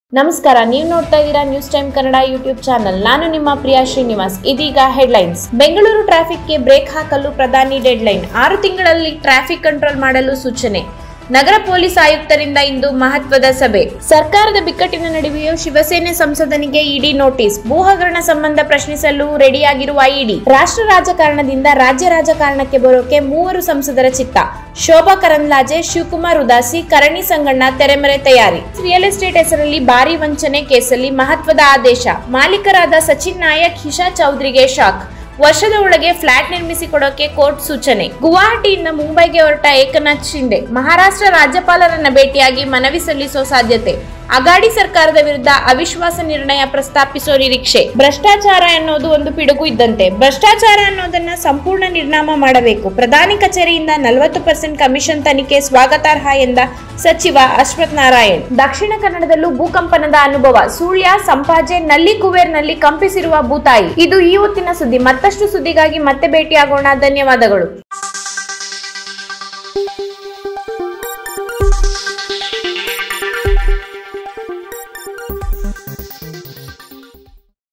ನಮಸ್ಕಾರ, ನೀವು ನೋಡ್ತಾ ಇದ್ದೀರಾ news time Kannada YouTube channel. ನಾನು ನಿಮ್ಮ ಪ್ರಿಯಾ ಶ್ರೀನಿವಾಸ್. ಇದೀಗ ಹೆಡ್ಲೈನ್ಸ್. ಬೆಂಗಳೂರು ಟ್ರಾಫಿಕ್ಗೆ ಬ್ರೇಕ್ ಹಾಕಲು ಪ್ರಧಾನಿ ಡೆಡ್ಲೈನ್. 6 ತಿಂಗಳಲ್ಲಿ ಟ್ರಾಫಿಕ್ ಕಂಟ್ರೋಲ್ ಮಾಡಲು ಸೂಚನೆ. ನಗರ ಪೊಲೀಸ್ ಆಯುಕ್ತರಿಂದ ಇಂದು ಮಹತ್ವದ ಸಭೆ. ಸರ್ಕಾರದ ಬಿಕ್ಕಟ್ಟಿನ ನಡುವೆಯೂ ಶಿವಸೇನೆ ಸಂಸದನಿಗೆ ಇಡಿ ನೋಟಿಸ್. ಭೂ ಹಗರಣ ಸಂಬಂಧ ಪ್ರಶ್ನಿಸಲು ರೆಡಿಯಾಗಿರುವ ಇಡಿ. ರಾಷ್ಟ್ರ ರಾಜಕಾರಣದಿಂದ ರಾಜ್ಯ ರಾಜಕಾರಣಕ್ಕೆ ಬರೋಕೆ 3 ಸಂಸದರ ಚಿತ್ತ. ಶೋಭಾ ಕರಂದ್ಲಾಜೆ, ಶಿವಕುಮಾರ್ ಉದಾಸಿ, ಕರಣಿ ಸಂಗಣ್ಣ ತೆರೆಮರೆ ತಯಾರಿ. ರಿಯಲ್ ಎಸ್ಟೇಟ್ ಹೆಸರಲ್ಲಿ ಭಾರಿ ವಂಚನೆ ಕೇಸಲ್ಲಿ ಮಹತ್ವದ ಆದೇಶ. ಮಾಲೀಕರಾದ ಸಚಿನ್ ನಾಯಕ್, ಹಿಷಾ ಚೌಧರಿಗೆ ಶಾಕ್. ವರ್ಷದ ಒಳಗೆ ಫ್ಲಾಟ್ ನಿರ್ಮಿಸಿಕೊಡೋಕೆ ಕೋರ್ಟ್ ಸೂಚನೆ. ಗುವಾಹಟಿಯಿಂದ ಮುಂಬೈಗೆ ಹೊರಟ ಏಕನಾಥ್ ಶಿಂದೆ ಮಹಾರಾಷ್ಟ್ರ ರಾಜ್ಯಪಾಲರನ್ನ ಭೇಟಿಯಾಗಿ ಮನವಿ ಸಲ್ಲಿಸೋ ಸಾಧ್ಯತೆ. ಅಗಾಡಿ ಸರ್ಕಾರದ ವಿರುದ್ಧ ಅವಿಶ್ವಾಸ ನಿರ್ಣಯ ಪ್ರಸ್ತಾಪಿಸೋ ನಿರೀಕ್ಷೆ. ಭ್ರಷ್ಟಾಚಾರ ಅನ್ನೋದು ಒಂದು ಪಿಡುಗು ಇದ್ದಂತೆ. ಭ್ರಷ್ಟಾಚಾರ ಅನ್ನೋದನ್ನ ಸಂಪೂರ್ಣ ನಿರ್ನಾಮ ಮಾಡಬೇಕು. ಪ್ರಧಾನಿ ಕಚೇರಿಯಿಂದ 40% ಕಮಿಷನ್ ತನಿಖೆ ಸ್ವಾಗತಾರ್ಹ ಎಂದ ಸಚಿವ ಅಶ್ವಥ್ ನಾರಾಯಣ್. ದಕ್ಷಿಣ ಕನ್ನಡದಲ್ಲೂ ಭೂಕಂಪನದ ಅನುಭವ. ಸುಳ್ಯ, ಸಂಪಾಜೆ, ನಲ್ಲಿ ಕುವೇರ್ನಲ್ಲಿ ಕಂಪಿಸಿರುವ ಭೂತಾಯಿ. ಇದು ಈ ಹೊತ್ತಿನ ಸುದ್ದಿ. ಮತ್ತಷ್ಟು ಸುದ್ದಿಗಾಗಿ ಮತ್ತೆ ಭೇಟಿಯಾಗೋಣ. ಧನ್ಯವಾದಗಳು.